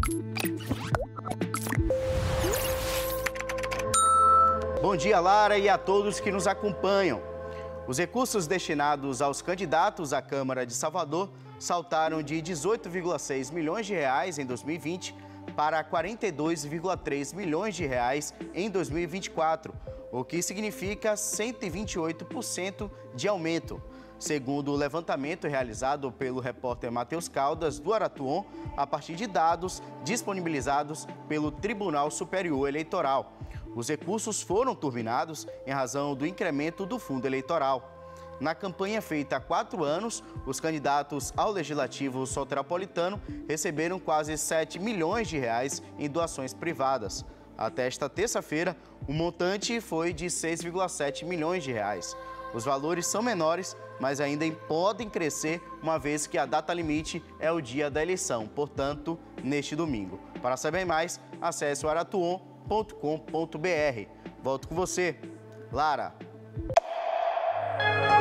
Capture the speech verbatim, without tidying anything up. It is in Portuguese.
Bom dia, Lara, e a todos que nos acompanham. Os recursos destinados aos candidatos à Câmara de Salvador saltaram de dezoito vírgula seis milhões de reais em dois mil e vinte para quarenta e dois vírgula três milhões de reais em dois mil e vinte e quatro, o que significa cento e vinte e oito por cento de aumento. Segundo o levantamento realizado pelo repórter Matheus Caldas, do Aratuon, a partir de dados disponibilizados pelo Tribunal Superior Eleitoral. Os recursos foram turbinados em razão do incremento do fundo eleitoral. Na campanha feita há quatro anos, os candidatos ao Legislativo Soteropolitano receberam quase sete milhões de reais em doações privadas. Até esta terça-feira, o montante foi de seis vírgula sete milhões de reais. Os valores são menores, mas ainda podem crescer, uma vez que a data limite é o dia da eleição, portanto, neste domingo. Para saber mais, acesse o aratuon ponto com ponto br. Volto com você, Lara.